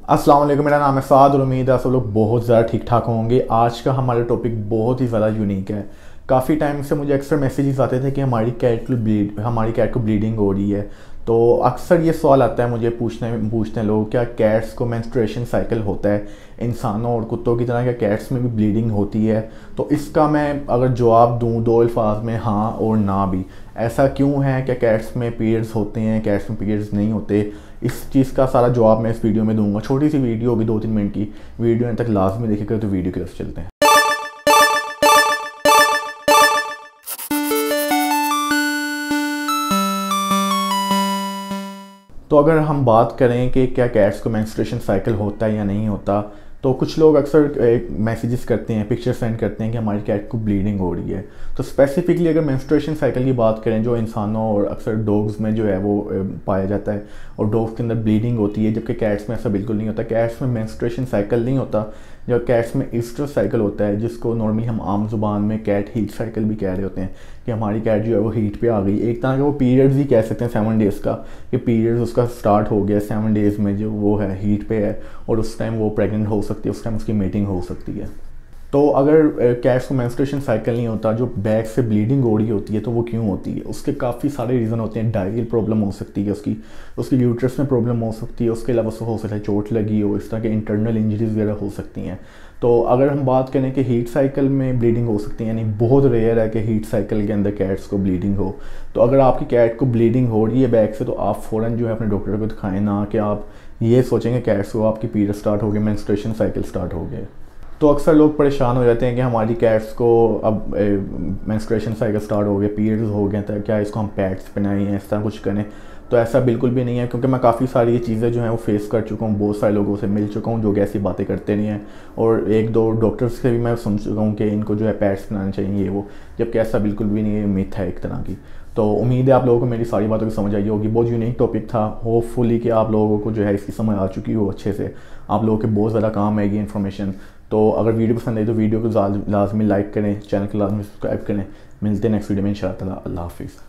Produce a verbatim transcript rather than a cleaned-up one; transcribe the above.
अस्सलाम वालेकुम, मेरा नाम है साद और उम्मीद है आप सब लोग बहुत ज़्यादा ठीक ठाक होंगे। आज का हमारा टॉपिक बहुत ही ज़्यादा यूनिक है। काफ़ी टाइम से मुझे अक्सर मैसेजेस आते थे कि हमारी कैट को ब्लीड हमारी कैट को ब्लीडिंग हो रही है। तो अक्सर ये सवाल आता है मुझे पूछने पूछते हैं लोग, क्या कैट्स को मेंस्ट्रुएशन साइकिल होता है? इंसानों और कुत्तों की तरह क्या कैट्स में भी ब्लीडिंग होती है? तो इसका मैं अगर जवाब दूँ दो अल्फाज में, हाँ और ना भी। ऐसा क्यों है? क्या कैट्स में पीरियड्स होते हैं, कैट्स में पीरियड्स नहीं होते? इस चीज़ का सारा जवाब मैं इस वीडियो में दूंगा। छोटी सी वीडियो होगी, दो तीन मिनट की वीडियो तक लाजमी देखिएगा। तो वीडियो की तरफ चलते हैं। तो अगर हम बात करें कि क्या कैट्स को मेंस्ट्रुएशन साइकिल होता है या नहीं होता, तो कुछ लोग अक्सर मैसेजेस करते हैं, पिक्चर सेंड करते हैं कि हमारी कैट को ब्लीडिंग हो रही है। तो स्पेसिफिकली अगर मेंस्ट्रुएशन साइकिल की बात करें, जो इंसानों और अक्सर डॉग्स में जो है वो पाया जाता है और डॉग्स के अंदर ब्लीडिंग होती है, जबकि कैट्स में ऐसा बिल्कुल नहीं होता। कैट्स में मेंस्ट्रुएशन साइकिल नहीं होता, जो कैट्स में ईस्ट्रस साइकिल होता है, जिसको नॉर्मली हम आम जुबान में कैट हीट साइकिल भी कह रहे होते हैं कि हमारी कैट जो है वो हीट पे आ गई। एक तरह का वो पीरियड्स ही कह सकते हैं सेवन डेज़ का, कि पीरियड्स उसका स्टार्ट हो गया सेवन डेज़ में, जो वो है हीट पे है और उस टाइम वो प्रेग्नेंट हो सकती है, उस टाइम उसकी मीटिंग हो सकती है। तो अगर कैट्स को मेंस्ट्रुएशन साइकिल नहीं होता, जो बैक से ब्लीडिंग हो रही होती है, तो वो क्यों होती है? उसके काफ़ी सारे रीज़न होते हैं। डायरियल प्रॉब्लम हो सकती है उसकी उसकी यूट्रस में प्रॉब्लम हो सकती है, उसके अलावा उसको हो सकता है चोट लगी हो, इस तरह के इंटरनल इंजरीज वगैरह हो सकती हैं। तो अगर हम बात करें कि हीट साइकिल में ब्लीडिंग हो सकती है, यानी बहुत रेयर है कि हीट साइकिल के अंदर कैट्स को ब्लीडिंग हो। तो अगर आपकी कैट को ब्लीडिंग हो रही है बैक से, तो आप फ़ौरन जो है अपने डॉक्टर को दिखाएं, ना कि आप ये सोचेंगे कैट्स को आपकी पीरियड स्टार्ट हो गया, मेंस्ट्रुएशन साइकिल स्टार्ट हो गया। तो अक्सर लोग परेशान हो जाते हैं कि हमारी कैट्स को अब मेंस्ट्रुएशन साइकिल स्टार्ट हो गया, पीरियड्स हो गए, तो क्या इसको हम पैड्स पहनाएं या इस तरह कुछ करें? तो ऐसा बिल्कुल भी नहीं है, क्योंकि मैं काफ़ी सारी ये चीज़ें जो हैं वो फेस कर चुका हूँ, बहुत सारे लोगों से मिल चुका हूँ जो कि ऐसी बातें करते नहीं हैं, और एक दो डॉक्टर्स से भी मैं सुन चुका हूँ कि इनको जो है पैड्स पहनाने चाहिए ये वो, जबकि ऐसा बिल्कुल भी नहीं है, मिथ है एक तरह की। तो उम्मीद है आप लोगों को मेरी सारी बातों की समझ आई होगी। बहुत यूनिक टॉपिक था, होपफुली कि आप लोगों को जो है इसकी समझ आ चुकी हो अच्छे से, आप लोगों के बहुत ज़्यादा काम आएगी इन्फॉर्मेशन। तो अगर वीडियो पसंद आई तो वीडियो को लाजमी लाइक करें, चैनल को लाजमी सब्सक्राइब करें। मिलते हैं नेक्स्ट वीडियो में इंशाअल्लाह। अल्लाह हाफिज़।